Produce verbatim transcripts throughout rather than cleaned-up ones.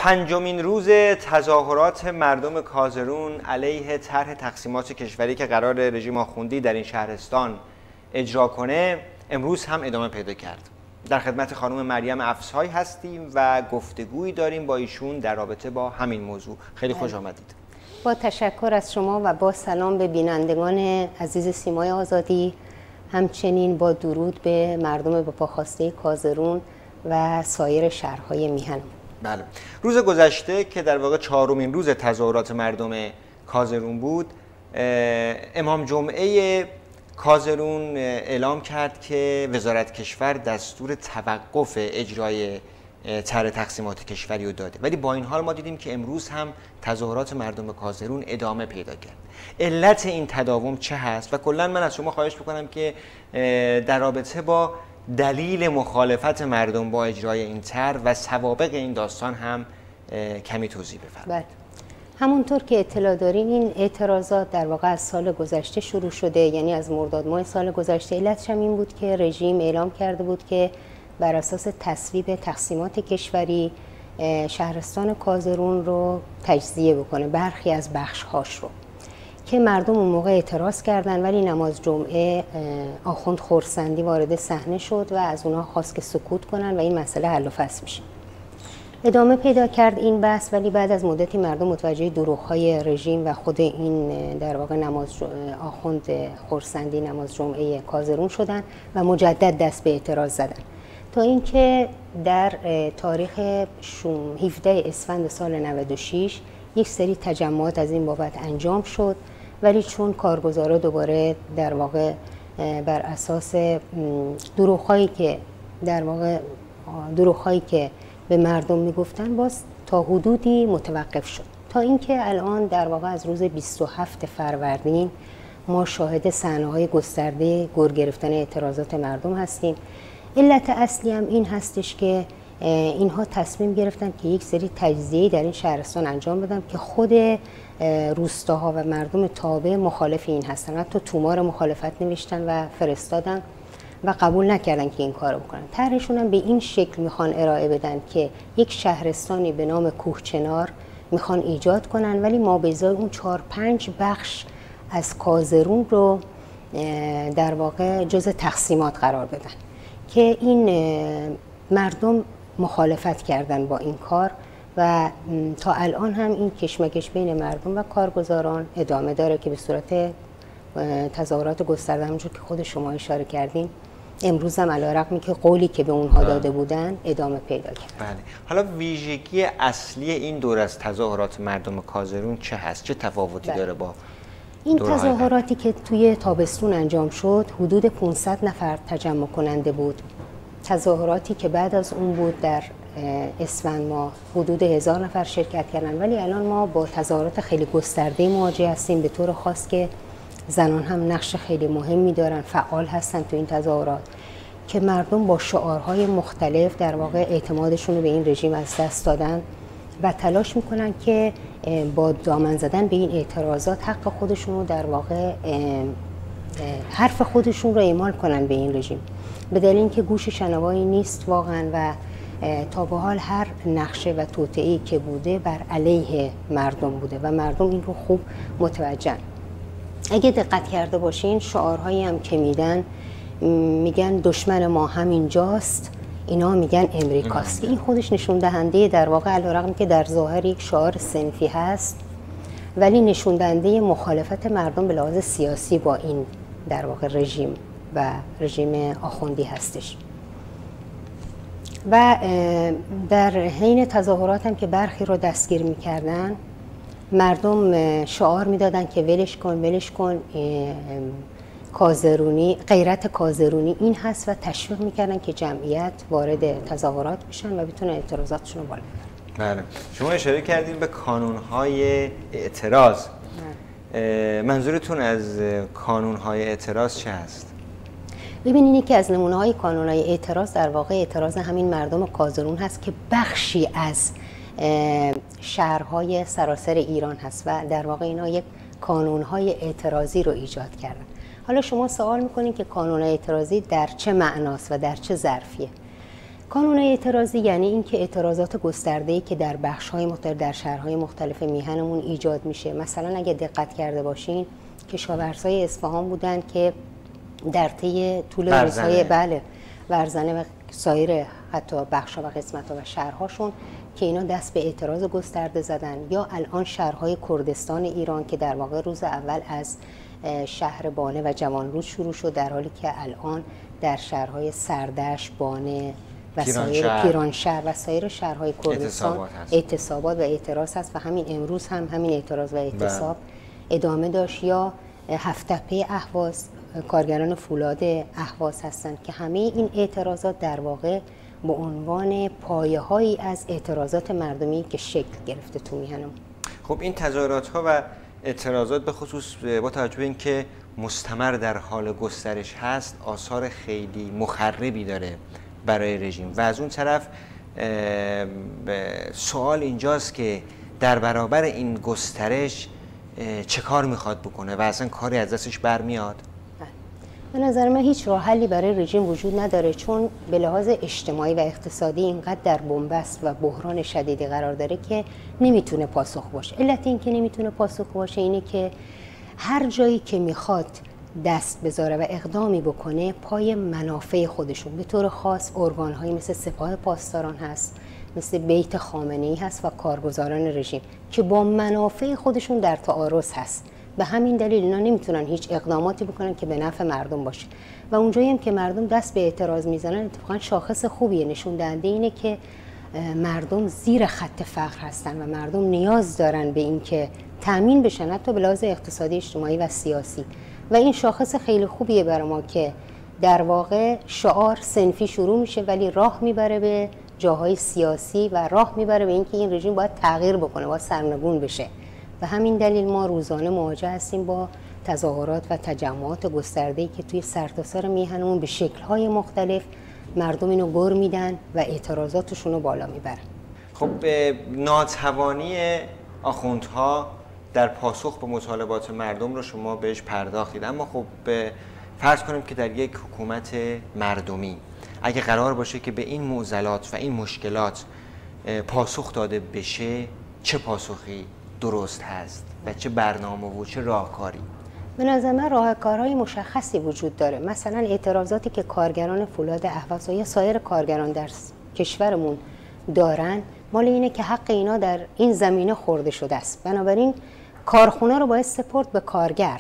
پنجمین روز تظاهرات مردم کازرون علیه طرح تقسیمات کشوری که قرار رژیم آخوندی در این شهرستان اجرا کنه امروز هم ادامه پیدا کرد. در خدمت خانم مریم افسای هستیم و گفتگویی داریم با ایشون در رابطه با همین موضوع. خیلی خوش آمدید. با تشکر از شما و با سلام به بینندگان عزیز سیمای آزادی، همچنین با درود به مردم با پاخواسته کازرون و سایر شهرهای میهن. بله. روز گذشته که در واقع چهارمین روز تظاهرات مردم کازرون بود، امام جمعه کازرون اعلام کرد که وزارت کشور دستور توقف اجرای طرح تقسیمات کشوری رو داده، ولی با این حال ما دیدیم که امروز هم تظاهرات مردم کازرون ادامه پیدا کرد. علت این تداوم چه هست؟ و کلا من از شما خواهش بکنم که در رابطه با دلیل مخالفت مردم با اجرای این طرح و سوابق این داستان هم کمی توضیح بفرمایید. همونطور که اطلاع دارین این اعتراضات در واقع از سال گذشته شروع شده، یعنی از مرداد ماه سال گذشته. علتش هم این بود که رژیم اعلام کرده بود که بر اساس تصویب تقسیمات کشوری شهرستان کازرون رو تجزیه بکنه، برخی از بخش‌هاش رو، که مردم اون موقع اعتراض کردن، ولی نماز جمعه آخوند خرسندی وارد صحنه شد و از اونها خواست که سکوت کنن و این مسئله حل و فصل میشه. ادامه پیدا کرد این بحث، ولی بعد از مدتی مردم متوجه دروغ‌های رژیم و خود این در واقع نماز آخوند خرسندی نماز جمعه کازرون شدن و مجدد دست به اعتراض زدن، تا اینکه در تاریخ هفدهم اسفند سال نود و شش یک سری تجمعات از این بابت انجام شد، ولی چون کارگزارا دوباره در واقع بر اساس دروغ‌هایی که در واقع دروغ‌هایی که به مردم میگفتن، باز تا حدودی متوقف شد، تا اینکه الان در واقع از روز بیست و هفتم فروردین ما شاهد صحنه‌های گسترده گر گرفتن اعتراضات مردم هستیم. علت اصلی هم این هستش که اینها تصمیم گرفتن که یک سری تجزیه در این شهرستان انجام بدن که خود روستاها و مردم تابع مخالف این هستن. حتی تومار مخالفت نوشتن و فرستادن و قبول نکردن که این کارو بکنن. طرحشون هم به این شکل میخوان ارائه بدن که یک شهرستانی به نام کوهچنار میخوان ایجاد کنن، ولی ما به ازای اون چهار پنج بخش از کازرون رو در واقع جز تقسیمات قرار بدن، که این مردم مخالفت کردن با این کار و تا الان هم این کشمکش بین مردم و کارگزاران ادامه داره که به صورت تظاهرات گسترده، همونجور که خود شما اشاره کردین امروز هم علیرغم که قولی که به اونها داده بودن ادامه پیدا کرد. بله. حالا ویژگی اصلی این دور از تظاهرات مردم کازرون چه هست؟ چه تفاوتی بله. داره با این تظاهراتی که توی تابستون انجام شد؟ حدود پانصد نفر تجمع کننده بود. تظاهراتی که بعد از اون بود در اسفند ماه حدود هزار نفر شرکت کردن، ولی الان ما با تظاهرات خیلی گسترده مواجه هستیم، به طور خاص که زنان هم نقش خیلی مهمی دارن، فعال هستن تو این تظاهرات، که مردم با شعارهای مختلف در واقع اعتمادشون رو به این رژیم از دست دادن و تلاش میکنن که با دامن زدن به این اعتراضات حق خودشون رو در واقع حرف خودشون رو اعمال کنن به این رژیم، به دلیل اینکه گوش شنوایی نیست واقعا و تا به حال هر نقشه و توطئه‌ای که بوده بر علیه مردم بوده و مردم این رو خوب متوجهن. اگه دقت کرده باشین شعارهایی هم که میدن، میگن دشمن ما همینجاست، اینا میگن امریکاست، که این خودش نشون دهنده در واقع علیرغم که در ظاهر یک شعار صنفی هست، ولی نشون دهنده مخالفت مردم به لحاظ سیاسی با این در واقع رژیم و رژیم آخوندی هستش. و در حین تظاهرات هم که برخی رو دستگیر میکردن، مردم شعار میدادن که ولش کن ولش کن کازرونی، غیرت کازرونی این هست، و تشویق میکردن که جمعیت وارد تظاهرات بشن و بتونن اعتراضاتشون رو بالا ببرن. بله. شما اشاره کردین به کانون‌های اعتراض. منظورتون از کانون‌های اعتراض چه هست؟ ببینید که از نمونه‌های کانون‌های اعتراض در واقع اعتراض همین مردم کازرون هست که بخشی از شهرهای سراسر ایران هست و در واقع اینا یک کانون‌های اعتراضی رو ایجاد کردن. حالا شما سوال میکنین که کانون اعتراضی در چه معناست و در چه ظرفیه؟ کانون اعتراضی یعنی اینکه اعتراضات گسترده‌ای که در بخش‌های مختلف در شهرهای مختلف میهنمون ایجاد میشه. مثلا اگه دقت کرده باشین کشاورزای اصفهان بودن که در طی طول روزهای بله ورزنه و سایر حتی بخش‌ها و قسمت‌ها و شهرهاشون که اینا دست به اعتراض گسترده زدن، یا الان شهرهای کردستان ایران که در واقع روز اول از شهر بانه و جوانرود شروع شد، در حالی که الان در شهرهای سردشت، بانه و سایر پیرانشهر و سایر شهرهای کردستان اعتصابات و اعتراض هست و همین امروز هم همین اعتراض و اعتصاب ادامه داشت. یا هفت‌تپه اهواز، کارگران فولاد اهواز هستند که همه این اعتراضات در واقع به عنوان پایه‌هایی از اعتراضات مردمی که شکل گرفته تو میهنم. خب این تظاهرات ها و اعتراضات به خصوص با توجه به اینکه مستمر در حال گسترش هست آثار خیلی مخربی داره برای رژیم و از اون طرف سوال اینجاست که در برابر این گسترش چه کار میخواد بکنه و اصلا کاری از دستش برمیاد؟ به نظر من هیچ راه حلی برای رژیم وجود نداره، چون به لحاظ اجتماعی و اقتصادی اینقدر در بنبست و بحران شدیدی قرار داره که نمیتونه پاسخ باشه. علت این که نمیتونه پاسخ باشه اینه که هر جایی که میخواد دست بذاره و اقدامی بکنه پای منافع خودشون، به طور خاص ارگان‌هایی مثل سپاه پاسداران هست، مثل بیت خامنه‌ای هست و کارگزاران رژیم که با منافع خودشون در تعارض هست. به همین دلیل اینا نمیتونن هیچ اقداماتی بکنن که به نفع مردم باشه و اونجایی هم که مردم دست به اعتراض میزنن اتفاقا شاخص خوبیه، نشون دهنده اینه که مردم زیر خط فقر هستن و مردم نیاز دارن به این که تامین بشن حتی به لحاظ اقتصادی، اجتماعی و سیاسی و این شاخص خیلی خوبیه برای ما که در واقع شعار صنفی شروع میشه ولی راه میبره به جاهای سیاسی و راه میبره به اینکه این رژیم باید تغییر بکنه، باید سرنگون بشه. و همین دلیل ما روزانه مواجه هستیم با تظاهرات و تجمعات گسترده‌ای که توی سرتاسر میهنمون به شکل‌های مختلف مردم اینو گر میدن و اعتراضاتشون رو بالا میبرن. خب ناتوانی آخوندها در پاسخ به مطالبات مردم رو شما بهش پرداختید، اما خب فرض کنیم که در یک حکومت مردمی اگه قرار باشه که به این معضلات و این مشکلات پاسخ داده بشه، چه پاسخی درست هست و چه برنامه و چه راهکاری؟ به نظر من راهکارهای مشخصی وجود داره. مثلا اعتراضاتی که کارگران فولاد اهواز یا سایر کارگران در کشورمون دارن مال اینه که حق اینا در این زمینه خورده شده است، بنابراین کارخونه رو باید سپرد به کارگر.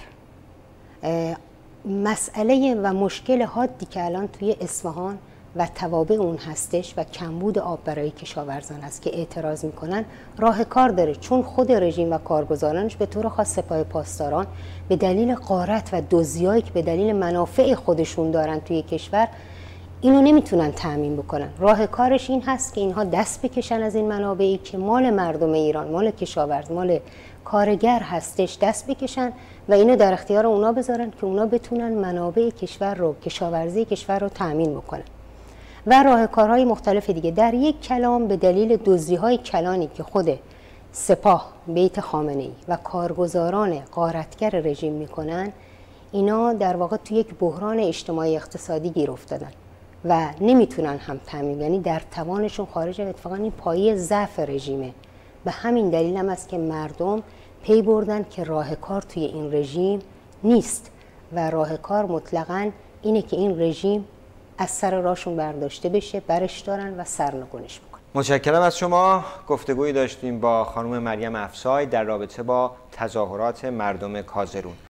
مسئله و مشکل حادی که الان توی اصفهان و توابع اون هستش و کمبود آب برای کشاورزان است که اعتراض میکنن راه کار داره، چون خود رژیم و کارگزارانش به طور خاص سپاه پاسداران به دلیل غارت و دزدیایی که به دلیل منافع خودشون دارن توی کشور اینو نمیتونن تامین بکنن. راه کارش این هست که اینها دست بکشن از این منابعی که مال مردم ایران، مال کشاورز، مال کارگر هستش، دست بکشن و اینو در اختیار اونا بذارن که اونا بتونن منابع کشور رو، کشاورزی کشور رو تامین بکنن. و راهکارهای مختلف دیگه. در یک کلام به دلیل دزدی‌های کلانی که خود سپاه، بیت خامنه‌ای و کارگزاران غارتگر رژیم میکنن، اینا در واقع توی یک بحران اجتماعی اقتصادی گیر افتادن و نمیتونن هم تامین، یعنی در توانشون خارج. اتفاقا این پایه ضعف رژیمه. به همین دلیل هم است که مردم پی بردن که راه کار توی این رژیم نیست و راه کار مطلقاً اینه که این رژیم از سر راهشون برداشته بشه، برش دارن و سرنگونش بکنن. متشکرم از شما. گفتگویی داشتیم با خانم مریم افسای در رابطه با تظاهرات مردم کازرون.